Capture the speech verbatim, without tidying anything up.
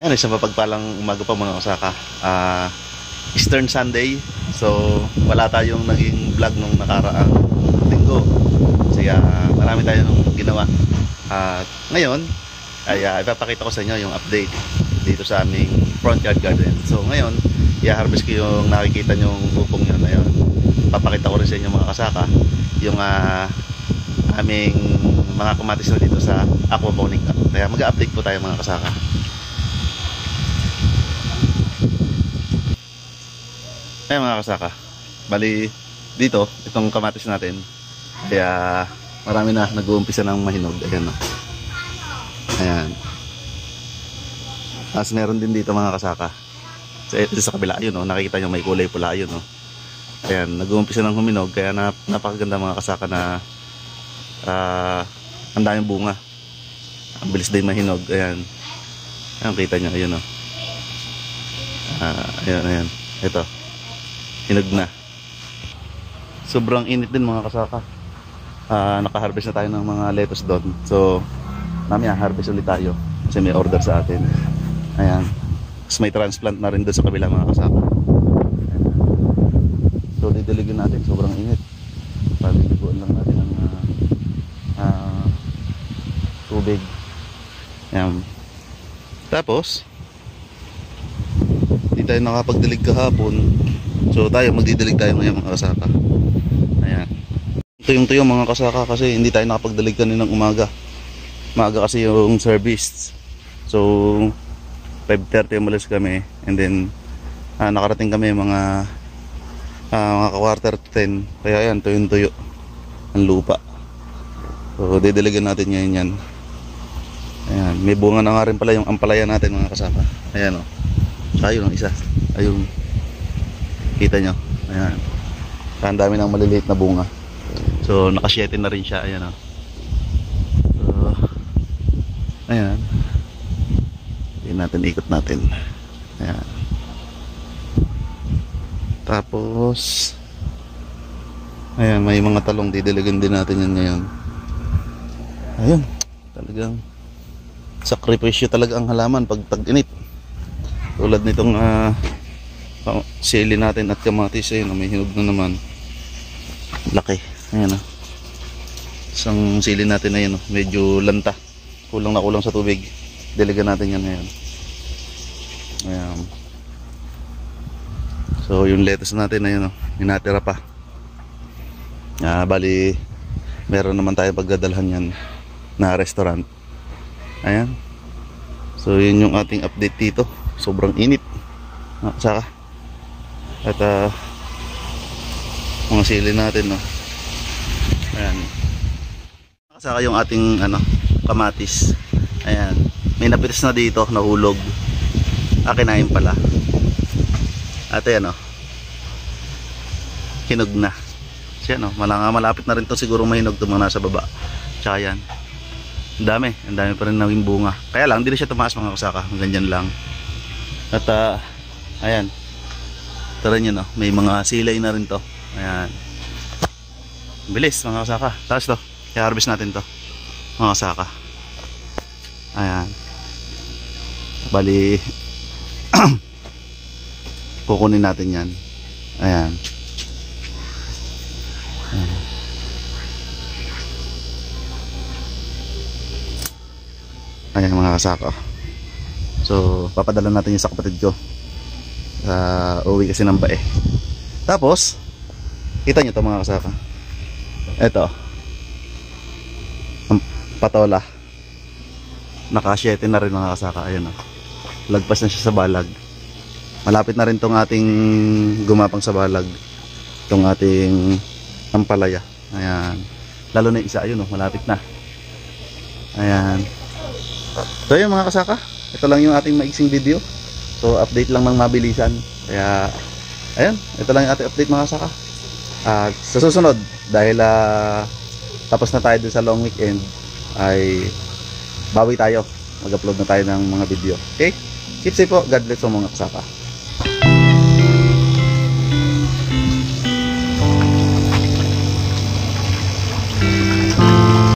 Ayan, isang mapagpalang umaga pa mga kasaka. uh, Eastern Sunday. So wala tayong naging vlog nung nakaraang linggo kasi uh, marami tayong ginawa. At uh, ngayon ay uh, ipapakita ko sa inyo yung update dito sa aming front yard garden. So ngayon i-harvest ko yung nakikita nyong upong yun. Ayun, papakita ko rin sa inyo mga kasaka yung uh, aming mga kamatis na dito sa aquaponic. Kaya mag-update po tayo mga kasaka. Ayan mga kasaka, bali dito itong kamatis natin kaya marami na nag-uumpisa ng mahinog. Ayan o, ayan. Tapos meron din dito mga kasaka sa, sa kabila, yun o, nakikita nyo may kulay pula yun o. Ayan, nag-uumpisa ng huminog kaya nap napakaganda mga kasaka na uh, ang daming bunga, ang bilis din mahinog. Ayan, ayan, kita nyo, ayun o. uh, ayan, ayan, ito hinog na. Sobrang init din mga kasaka. uh, Naka-harvest na tayo ng mga lettuce doon. So mamaya harvest ulit tayo kasi may order sa atin. Ayan, tapos may transplant na rin doon sa kabila mga kasaka. Ayan. So didiligin natin, sobrang init. Paliliguan lang natin ng uh, uh, tubig. Ayan. Tapos hindi tayo nakapagdilig kahapon, so tayo magdidilig tayo ngayon mga kasaka. Ayan, tuyong tuyo mga kasaka kasi hindi tayo nakapagdilig kaninang umaga. Maaga kasi yung service. So five thirty umalis kami and then uh, nakarating kami mga uh, mga quarter to ten. Kaya ayan, tuyong tuyo ang lupa. So didiligan natin ngayon yan. Ayan, may bunga na nga rin pala yung ampalaya natin mga kasaka. Ayan o, ayun ang isa, ayun, kita nyo, ayan, ang dami ng maliliit na bunga. So nakasyete na rin siya. Ayan o, so, ayan, hindi natin, ikot natin. Ayan, tapos ayan, may mga talong, didiligan din natin yan ngayon. Ayun, talagang sakripisyo talaga ang halaman pag tag-init. Tulad nitong uh, sili natin at kamatis. Ayun, may hinog na naman, laki. Ayan o, isang sili natin na yun, medyo lanta, kulang na kulang sa tubig. Diligan natin yan ngayon. Ayan. So yung lettuce natin na yun o, hinatira pa. uh, Bali meron naman tayo pagdadalhan yan na restaurant. Ayan, so yun yung ating update dito. Sobrang init ah, saka. At uh, mga sili natin no. Ayan, saka yung ating ano, kamatis. Ayan, may napitas na dito, nahulog. Ah, kinain pala. At ayan o, hinog na siya no. Malapit na rin to siguro mahinog itong mga nasa baba. Tsaka yan, ang dami, ang dami pa rin naging bunga. Kaya lang, hindi na siya tumaas mga kasaka, ganyan lang. At uh, ayan, tara nyo no, may mga silay na rin to. Ayan, bilis mga kasaka. Tapos to, i-harvest natin to mga kasaka. Ayan, bali kukunin natin yan. Ayan, ayan. Ayan mga kasaka. So papadala natin yung sa kapatid ko. uh, Uwi kasi ng bae. Tapos kita nyo to mga kasaka, eto ang patola, nakasyete na rin mga kasaka. Ayan o, lagpas na siya sa balag. Malapit na rin tong ating gumapang sa balag, tong ating ampalaya. Ayan, lalo na isa, ayun o, malapit na. Ayan. So yun mga kasaka, ito lang yung ating maiksing video. So update lang ng mabilisan. Kaya ayan, ito lang yung ating update mga kasaka. At uh, sa susunod, dahil uh, tapos na tayo dun sa long weekend, ay bawi tayo, mag-upload na tayo ng mga video. Okay, keep safe po, God bless po mga kasaka.